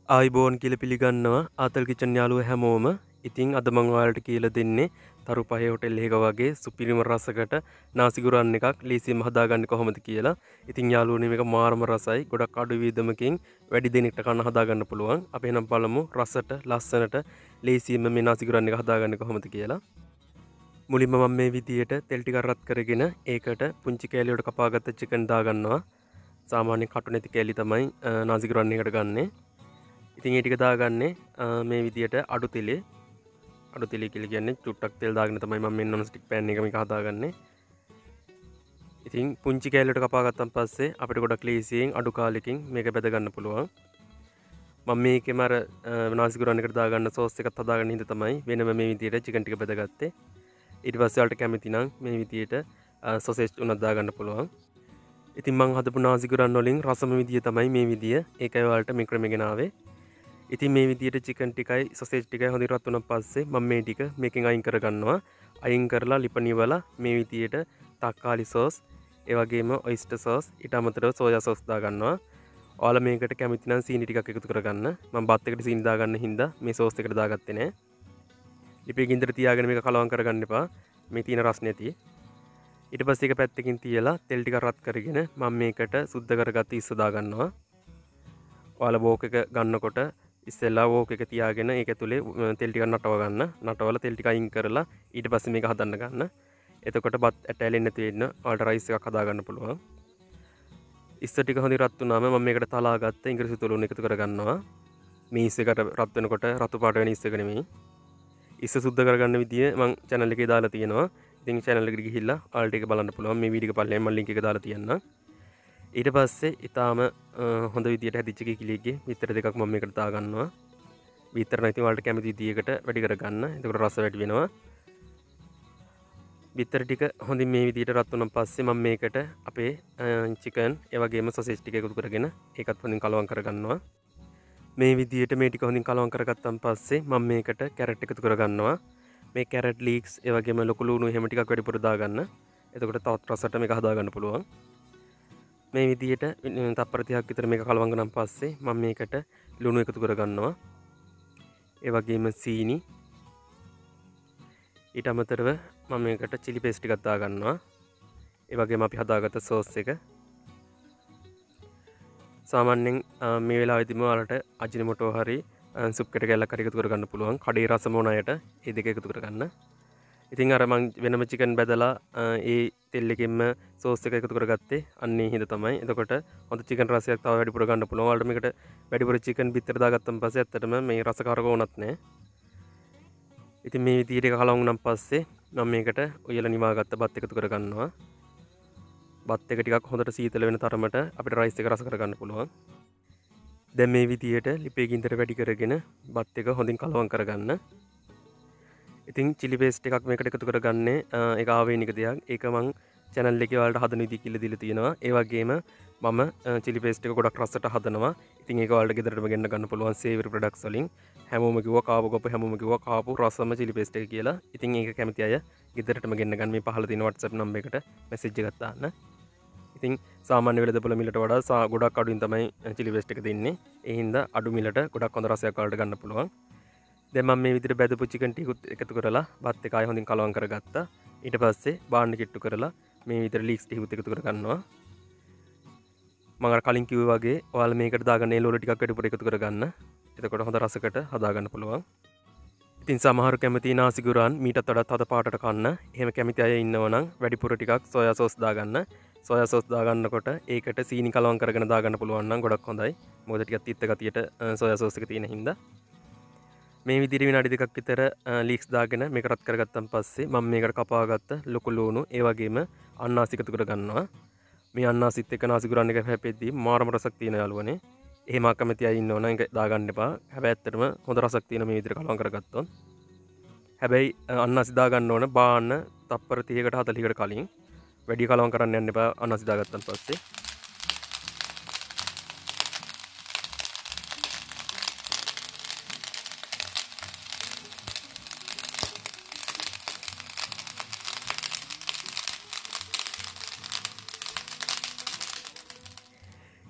ආයිබෝන් කියලා පිළිගන්නවා ආතල් කිචන් යාළුවෝ හැමෝම. ඉතින් අද මම ඔයාලට කියලා දෙන්නේ තරු පහේ හොටෙල් එකක වගේ සුපිරිම රසකට නාසිගුරන් එකක් ලීසියෙන්ම හදාගන්නේ කොහොමද කියලා. ඉතින් යාළුවනේ මේක මාරම රසයි. ගොඩක් අඩු වියදමකින් වැඩි දෙනෙක්ට කන්න හදාගන්න පුළුවන්. අපි එහෙනම් බලමු රසට ලස්සනට ලීසියෙන්ම මේ නාසිගුරන් එක හදාගන්නේ කොහොමද කියලා. මුලින්ම මම මේ විදියට තෙල් ටිකක් රත් කරගෙන ඒකට පුංචි කෑලි වලට කපාගත්ත චිකන් දාගන්නවා. සාමාන්‍ය කටු නැති කෑලි තමයි නාසිගුරන් එකට ගන්නේ. ඉතින් ඒ ටික දාගන්නේ මේ විදියට අඩු තෙලේ කියලා කියන්නේ චුට්ටක් තෙල් දාගෙන තමයි මම මේ නොන් ස්ටික් පෑන් එක මේක හදාගන්නේ. ඉතින් පුංචි කෑල්ලට කපා ගත්තන් පස්සේ අපිට ගොඩක් ලීසියෙන් අඩු කාලෙකින් මේක බෙද ගන්න පුළුවන්. මම මේකෙම අර නාසිගුරන් එකට දාගන්න සෝස් එකත් හදාගන්න හින්දා තමයි වෙනම මේ විදියට චිකන් ටික බෙදගත්තේ. ඊට පස්සේ ඔයාලට කැමති නම් මේ විදියට සොසේජ් උනත් දාගන්න පුළුවන්. ඉතින් මම හදපු නාසිගුරන් වලින් රසම විදිය තමයි මේ විදිය. ඒකයි ඔයාලට මේ ක්‍රමෙගෙන ආවේ. ඉතින් මේ විදියට චිකන් ටිකයි සොසේජ් ටිකයි හොඳින් රත් වුණාන් පස්සේ මම මේ ටික මේකෙන් අයින් කරගන්නවා. අයින් කරලා ලිප නිවලා මේ විදියට තක්කාලි සෝස්, ඒ වගේම ඔයිස්ටර් සෝස්, ඊට අමතරව සෝයා සෝස් දාගන්නවා. ඔයාලා මේකට කැමති නම් සීනි ටිකක් එකතු කරගන්න. මම බත් එකට සීනි දාගන්න හින්දා මේ සෝස් එකට දාගත්තේ නෑ. ලිපේ ගින්දර තියාගෙන මේක කලවම් කරගන්න එපා. මේ තියෙන රස නැති. ඊට පස්සේ ඒක පැත්තකින් තියලා තෙල් ටික රත් කරගෙන මම මේකට සුද්ධ කරගත්ත ඉස්ස දාගන්නවා. ඔයාලා බෝක් එක ගන්නකොට ඉස්සෙල්ලා වෝක් එක තියාගෙන ඒක ඇතුලේ තෙල් ටිකක් නටව ගන්න. නටවලා තෙල් ටික අයින් කරලා ඊට පස්සේ මේක හදන්න ගන්න. එතකොට බත් ඇටැලෙන්නේ නැති වෙන්න ඔයාලට රයිස් එකක් හදා ගන්න පුළුවන්. ඉස්ස ටික හොඳින් රත් වුණාම මම මේකට තලා ගත්ත ඉංග්‍රීසි තුළුණු එකතු කරගන්නවා. මේ ඉස්ස එකට රත් වෙනකොට රතු පාට වෙන ඉස්ස එක නෙමෙයි. ඉස්ස සුද්ධ කරගන්න විදිය මම channel එකේ දාලා තියෙනවා. ඉතින් channel එකට ගිහිල්ලා ඔයාලට ඒක බලන්න පුළුවන්. මේ වීඩියෝ එක පල්ලෙන් මම link එක දාලා තියන්නම්. ඊට පස්සේ ඊටාම හොඳ විදියට හැදිච්ච කිකිලියගේ බිත්තර දෙකක් මම මේකට දාගන්නවා. බිත්තර නැති වලට කැමති විදියකට වැඩි කරගන්න. එතකොට රස වැඩි වෙනවා. බිත්තර ටික හොඳින් මේ විදියට රත් වුණාන් පස්සේ මම මේකට අපේ චිකන් ඒ වගේම සොසේජ් ටික එකතු කරගෙන ඒකත් හොඳින් කලවම් කරගන්නවා. මේ විදියට මේ ටික හොඳින් කලවම් කරගත්තන් පස්සේ මම මේකට කැරට් එකතු කරගන්නවා. මේ කැරට් ලීක්ස් ඒ වගේම ලොකු ලුණු එහෙම ටිකක් වැඩිපුර දාගන්න. එතකොට තවත් රසට මේක හදාගන්න පුළුවන්. මේ විදියට තප්පර 30ක් විතර මේක කලවම් කරන් පස්සේ මම මේකට ලුණු එකතු කරගන්නවා. ඒ වගේම සීනි. ඊට අමතරව මම මේකට chili paste ටිකක් දාගන්නවා. ඒ වගේම අපි හදාගත්ත සෝස් එක. සාමාන්‍යයෙන් මේ වෙලාවෙදිම ඔයාලට අජිනමොටෝ හරි සුප් කැට කැල්ලක් හරි එකතු කරගන්න පුළුවන්. කඩේ රස මොන අයට ඒ දෙක එකතු කරගන්න. ඉතින් අර මං වෙනම චිකන් බැදලා ඒ තෙල් එකෙන්ම සෝස් එක එකතු කරගත්තේ අන්නේ හින්දා තමයි. එතකොට හොඳ චිකන් රසයක් තව වැඩිපුර ගන්න පුළුවන්. ඔයාලට මේකට වැඩිපුර චිකන් බිත්තර දාගත්තන් පස්සේ ඇත්තටම මේ රස කාරක වුණත් නෑ. ඉතින් මේ විදිහට එක කලවම් වුණාන් පස්සේ මම මේකට උයලා නිවාගත්ත බත් එකතු කරගන්නවා. බත් එක ටිකක් හොඳට සීතල වෙන තරමට අපිට රයිස් එක රස කරගන්න පුළුවන්. දැන් මේ විදිහට ලිපේ ගින්දර වැඩි කරගෙන බත් එක හොඳින් කලවම් කරගන්න. ඉතින් chili paste එකක් මේකට එකතු කරගන්නේ ඒක ආවේනික දෙයක්. ඒක මං channel එකේ ඔයාලට හදන විදිහ කියලා දීලා තියෙනවා. ඒ වගේම මම chili paste එක ගොඩක් රසට හදනවා. ඉතින් ඒක ඔයාලට ගෙදරටම ගෙන්න ගන්න පුළුවන් savory products වලින්. හැමෝම කිව්වා කාපු කප හැමෝම කිව්වා කාපු රසම chili paste එක කියලා. ඉතින් ඒක කැමති අය ගෙදරටම ගෙන්න ගන්න. මේ පහළ තියෙන WhatsApp number එකට message එකක් දාන්න. ඉතින් සාමාන්‍ය වෙළඳපොළ මිලට වඩා ගොඩක් අඩුවෙන් තමයි chili paste එක දෙන්නේ. ඒ හින්දා අඩු මිලට ගොඩක් හොඳ රසයක් ඔයාලට ගන්න පුළුවන්. දැන් මම මේ විදිහට බැදපු චිකන් ටිකුත් එකතු කරලා බත් එක ආයෙ හොඳින් කලවම් කරගත්තා. ඊට පස්සේ බාන්න කිට්ටු කරලා මේ විදිහට ලීක්ස් ටිකුත් එකතු කරගන්නවා. මම අර කලින් කිව්වා වගේ ඔයාලා මේකට දාගන්න එළවලු ටිකක් වැඩිපුර එකතු කරගන්න. එතකොට හොඳ රසකට හදාගන්න පුළුවන්. ඉතින් සමහර කැමති නාසිගුරන් මීටත් වඩා තද පාටට කන්න. එහෙම කැමති අය ඉන්නවනම් වැඩිපුර ටිකක් සෝයා සෝස් දාගන්න. සෝයා සෝස් දාගන්නකොට ඒකට සීනි කලවම් කරගෙන දාගන්න පුළුවන් නම් ගොඩක් හොඳයි. මොකද ටිකක් තිත්ත ගතියට සෝයා සෝස් එක තියෙන හින්දා. මේ විදිහට විනාඩි දෙකක් විතර ලීක්ස් දාගෙන මේක රත් කරගත්තන් පස්සේ මම මේකට කපාගත්ත ලොකු ලුණු ඒ වගේම අන්නාසි එකතු කරගන්නවා. මේ අන්නාසිත් එක්ක නාසිගුරන් එක හැපෙද්දී මාරම රසක් තියෙන යාළුවනේ. එහෙම අකමැති අය ඉන්නවනම් ඒක දාගන්න එපා. හැබැයි ඇත්තටම හොඳ රසක් තියෙන මේ විදිහට කලවම් කරගත්තොත්. හැබැයි අන්නාසි දාගන්න ඕන බාන්න තප්පර 30කට 40කට කලින්. වැඩි කලවම් කරන්න යන්න එපා අන්නාසි දාගත්තන් පස්සේ.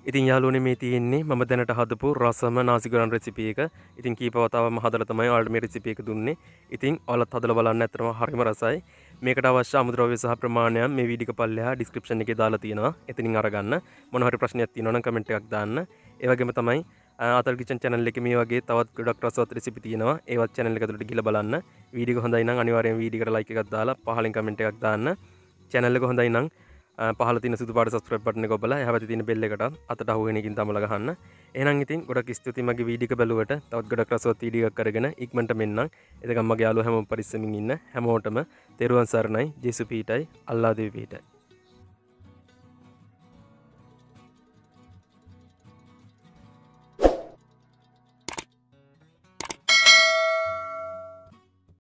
ඉතින් යාළුවනේ මේ තියෙන්නේ මම දැනට හදපු රසම නාසිගුරන් රෙසිපි එක. ඉතින් කීප වතාවක්ම හදලා තමයි ඔයාලට මේ රෙසිපි එක දුන්නේ. ඉතින් ඔයාලත් හදලා බලන්න ඇත්තටම හරිම රසයි. මේකට අවශ්‍ය අමුද්‍රව්‍ය සහ ප්‍රමාණයන් මේ වීඩියෝ එක පල්ලෙහා ඩිස්ක්‍රිප්ෂන් එකේ දාලා තියෙනවා. එතනින් අරගන්න. මොන හරි ප්‍රශ්නයක් තියෙනවා නම් කමෙන්ට් එකක් දාන්න. ඒ වගේම තමයි අතල් කිචන් channel එකේ මේ වගේ තවත් ගොඩක් රසවත් රෙසිපි තියෙනවා. ඒවත් channel එක ඇතුළට ගිහලා බලන්න. වීඩියෝ එක හොඳයි නම් අනිවාර්යෙන් වීඩියෝ එකට like එකක් දාලා පහලින් කමෙන්ට් එකක් දාන්න. channel එක හොඳයි නම් පහල තියෙන සුදු පාට subscribe button එක ඔබලා එහා පැත්තේ තියෙන bell එකට අතට අහු වෙන එකකින් තමලා ගහන්න. එහෙනම් ඉතින් ගොඩක් ස්තුතියි මගේ වීඩියෝ එක බැලුවට. තවත් ගොඩක් රසවත් වීඩියෝ එකක් අරගෙන ඉක්මනට මෙන්නම්. එතකම් මගේ යාළුවෝ හැමෝම පරිස්සමින් ඉන්න. හැමෝටම තෙරුවන් සරණයි. ජේසු පීඨයි. අල්ලා දෙවි පීඨයි.